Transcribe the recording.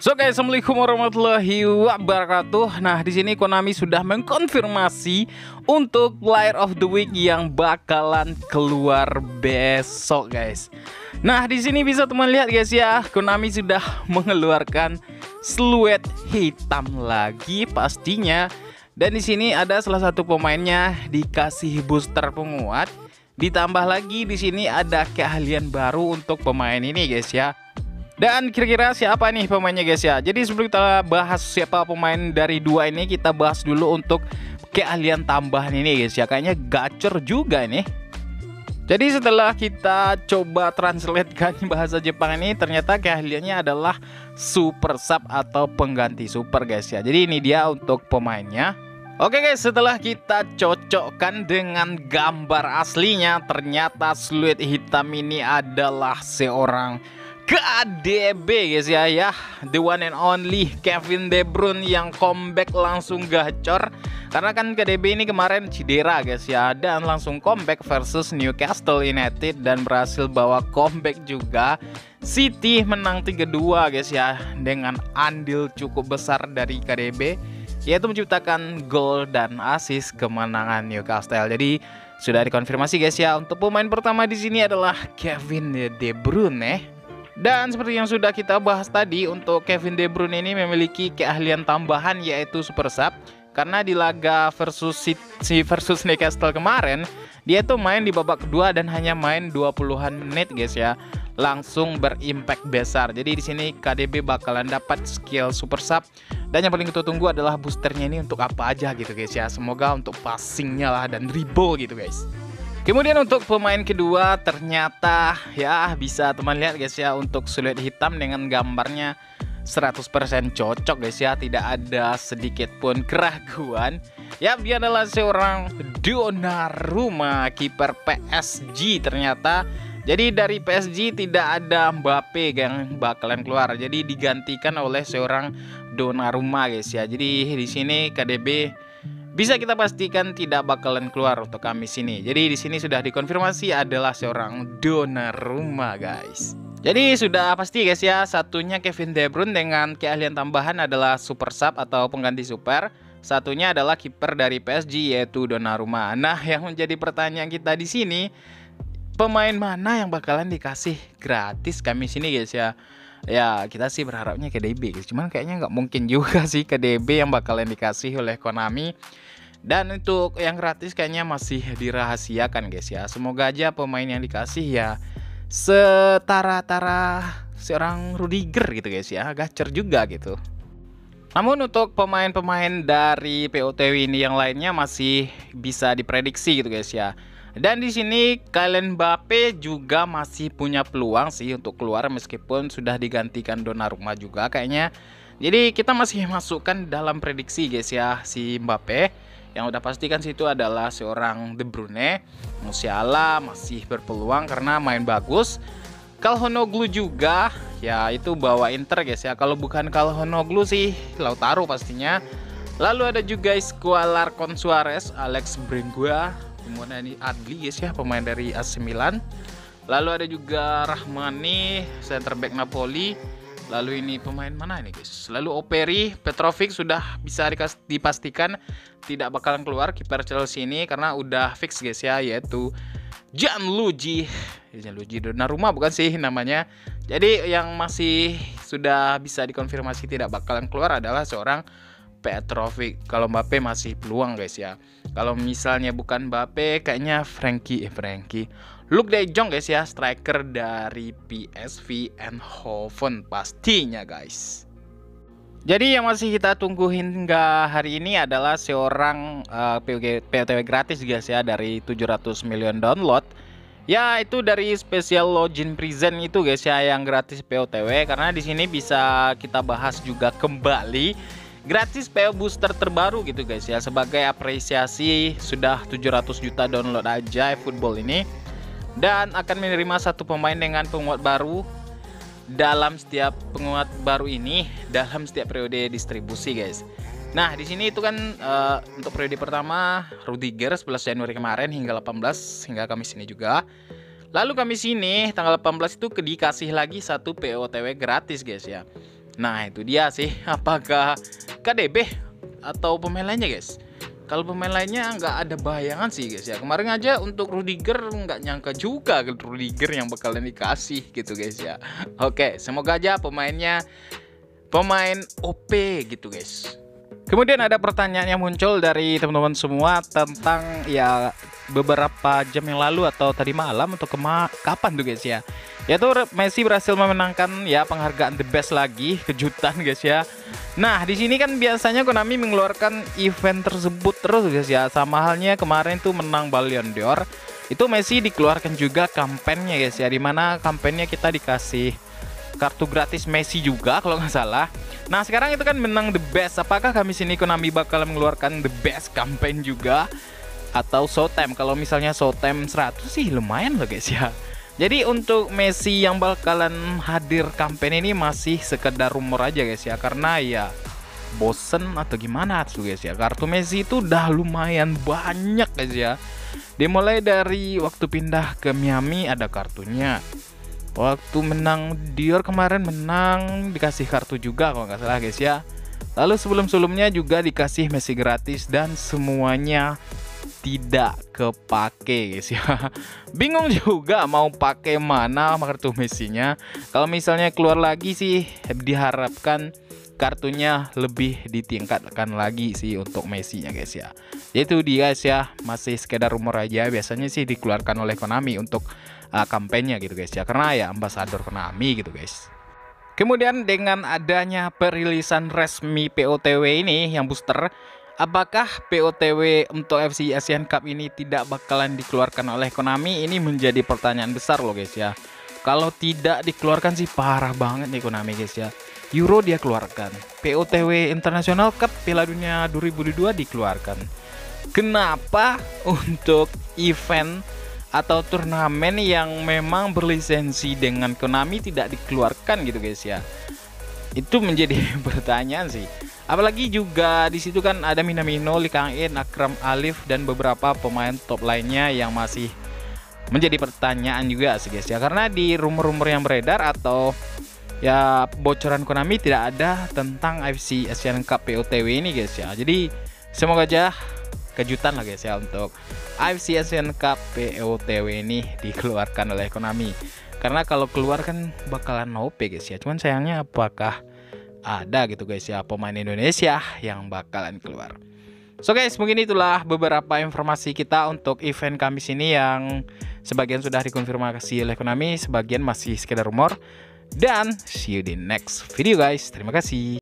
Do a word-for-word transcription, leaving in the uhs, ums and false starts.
So guys, assalamualaikum warahmatullahi wabarakatuh. Nah, di sini Konami sudah mengkonfirmasi untuk Player of the Week yang bakalan keluar besok, guys. Nah, di sini bisa teman lihat guys ya, Konami sudah mengeluarkan siluet hitam lagi pastinya. Dan di sini ada salah satu pemainnya dikasih booster penguat. Ditambah lagi di sini ada keahlian baru untuk pemain ini guys ya. Dan kira-kira siapa nih pemainnya guys ya. Jadi sebelum kita bahas siapa pemain dari dua ini, kita bahas dulu untuk keahlian tambahan ini guys ya. Kayaknya gacor juga nih. Jadi setelah kita coba translatekan bahasa Jepang ini, ternyata keahliannya adalah super sub atau pengganti super guys ya. Jadi ini dia untuk pemainnya. Oke guys, setelah kita cocokkan dengan gambar aslinya, ternyata siluet hitam ini adalah seorang K D B guys ya, ya the one and only Kevin De Bruyne yang comeback langsung gacor. Karena kan K D B ini kemarin cedera guys ya, dan langsung comeback versus Newcastle United dan berhasil bawa comeback juga. City menang tiga dua guys ya, dengan andil cukup besar dari K D B, yaitu menciptakan gol dan assist kemenangan Newcastle. Jadi sudah dikonfirmasi guys ya, untuk pemain pertama di sini adalah Kevin De Bruyne. Dan seperti yang sudah kita bahas tadi, untuk Kevin De Bruyne ini memiliki keahlian tambahan yaitu super sub. Karena di laga versus City versus Newcastle kemarin, dia tuh main di babak kedua dan hanya main dua puluhan menit guys ya. Langsung berimpact besar. Jadi di sini K D B bakalan dapat skill super sub. Dan yang paling kita tunggu adalah boosternya ini untuk apa aja gitu guys ya. Semoga untuk passingnya lah dan dribble gitu guys. Kemudian untuk pemain kedua, ternyata ya bisa teman lihat guys ya, untuk siluet hitam dengan gambarnya seratus persen cocok guys ya, tidak ada sedikit pun keraguan. Ya, dia adalah seorang Donnarumma, kiper P S G ternyata. Jadi dari P S G tidak ada Mbappe yang bakalan keluar, jadi digantikan oleh seorang Donnarumma guys ya. Jadi di sini K D B bisa kita pastikan tidak bakalan keluar untuk Kamis ini. Jadi di sini sudah dikonfirmasi adalah seorang Donnarumma guys. Jadi sudah pasti guys ya, satunya Kevin De Bruyne dengan keahlian tambahan adalah super sub atau pengganti super. Satunya adalah kiper dari P S G yaitu Donnarumma. Nah, yang menjadi pertanyaan kita di sini, pemain mana yang bakalan dikasih gratis Kamis ini guys ya? Ya kita sih berharapnya K D B guys, cuman kayaknya nggak mungkin juga sih K D B yang bakalan dikasih oleh Konami. Dan untuk yang gratis kayaknya masih dirahasiakan guys ya. Semoga aja pemain yang dikasih ya setara-tara seorang Rudiger gitu guys ya, gacor juga gitu. Namun untuk pemain-pemain dari P O T W ini yang lainnya masih bisa diprediksi gitu guys ya. Dan di sini Kylian Mbappe juga masih punya peluang sih untuk keluar meskipun sudah digantikan Donnarumma juga kayaknya. Jadi kita masih masukkan dalam prediksi guys ya, si Mbappe. Yang udah pastikan situ adalah seorang De Bruyne. Musiala masih berpeluang karena main bagus. Calhanoglu juga, ya itu bawa Inter guys ya. Kalau bukan Calhanoglu sih Lautaro pastinya. Lalu ada juga Squalarcon Suarez, Alex Brengua, kemudian ini Adli guys ya, pemain dari A C Milan. Lalu ada juga Rahmani, center back Napoli. Lalu ini pemain mana ini guys? Lalu Operi, Petrovic sudah bisa dipastikan tidak bakalan keluar kiper Chelsea ini karena udah fix guys ya, yaitu Gianluigi Gianluigi Donnarumma bukan sih namanya. Jadi yang masih sudah bisa dikonfirmasi tidak bakalan keluar adalah seorang Petrovic. Kalau Mbappe masih peluang guys ya. Kalau misalnya bukan Mbappe, kayaknya Frankie eh Frankie Luuk De Jong guys ya, striker dari P S V Eindhoven pastinya guys. Jadi yang masih kita tunggu hingga hari ini adalah seorang uh, P O T W gratis guys ya, dari tujuh ratus miliar download. Ya itu dari special login present itu guys ya, yang gratis P O T W. Karena di sini bisa kita bahas juga kembali gratis P O booster terbaru gitu guys ya, sebagai apresiasi sudah tujuh ratus juta download aja football ini. Dan akan menerima satu pemain dengan penguat baru dalam setiap penguat baru ini dalam setiap periode distribusi guys. Nah di sini itu kan uh, untuk periode pertama Rudiger sebelas Januari kemarin hingga delapan belas hingga Kamis ini juga. Lalu Kamis ini tanggal delapan belas itu dikasih lagi satu P O T W gratis guys ya. Nah itu dia sih, apakah K D B atau pemain lainnya guys? Kalau pemain lainnya nggak ada bayangan sih guys ya. Kemarin aja untuk Rudiger nggak nyangka juga Rudiger yang bakalan dikasih gitu guys ya. Oke, semoga aja pemainnya pemain O P gitu guys. Kemudian ada pertanyaan yang muncul dari teman-teman semua tentang ya beberapa jam yang lalu atau tadi malam atau kema kapan tuh guys ya. Yaitu Messi berhasil memenangkan ya penghargaan the best lagi, kejutan guys ya. Nah, di sini kan biasanya Konami mengeluarkan event tersebut terus guys ya. Sama halnya kemarin tuh menang Ballon d'Or. Itu Messi dikeluarkan juga kampanyenya guys ya. Dimana kampanyenya kita dikasih kartu gratis Messi juga kalau nggak salah. Nah, sekarang itu kan menang the best. Apakah kami sini Konami bakal mengeluarkan the best campaign juga atau showtime? Kalau misalnya showtime seratus sih lumayan loh guys ya. Jadi untuk Messi yang bakalan hadir campaign ini masih sekedar rumor aja guys ya. Karena ya bosen atau gimana tuh guys ya. Kartu Messi itu udah lumayan banyak guys ya. Dimulai dari waktu pindah ke Miami ada kartunya. Waktu menang Dior kemarin menang dikasih kartu juga kalau nggak salah guys ya. Lalu sebelum-sebelumnya juga dikasih Messi gratis dan semuanya tidak kepake guys ya. Bingung juga mau pakai mana kartu Messi-nya. Kalau misalnya keluar lagi sih diharapkan kartunya lebih ditingkatkan lagi sih untuk Messi-nya guys ya. Itu dia guys ya, masih sekedar rumor aja. Biasanya sih dikeluarkan oleh Konami untuk uh, kampanye gitu guys ya. Karena ya ambasador Konami gitu guys. Kemudian dengan adanya perilisan resmi P O T W ini yang booster, apakah P O T W untuk F C Asian Cup ini tidak bakalan dikeluarkan oleh Konami? Ini menjadi pertanyaan besar loh guys ya. Kalau tidak dikeluarkan sih parah banget nih Konami guys ya. Euro dia keluarkan, P O T W International Cup Piala Dunia dua ribu dua puluh dua dikeluarkan. Kenapa untuk event atau turnamen yang memang berlisensi dengan Konami tidak dikeluarkan gitu guys ya? Itu menjadi pertanyaan sih. Apalagi juga di situ kan ada Minamino, Lee Kang-in, Akram Alif dan beberapa pemain top lainnya yang masih menjadi pertanyaan juga sih guys ya. Karena di rumor-rumor yang beredar atau ya bocoran Konami tidak ada tentang F C Asian Cup P O T W ini guys ya. Jadi semoga aja kejutan lah guys ya untuk F C Asian Cup P O T W ini dikeluarkan oleh Konami. Karena kalau keluar kan bakalan O P guys ya. Cuman sayangnya apakah ada gitu guys ya pemain Indonesia yang bakalan keluar. So guys, mungkin itulah beberapa informasi kita untuk event Kamis ini yang sebagian sudah dikonfirmasi oleh Konami, sebagian masih sekedar rumor. Dan see you di next video guys. Terima kasih.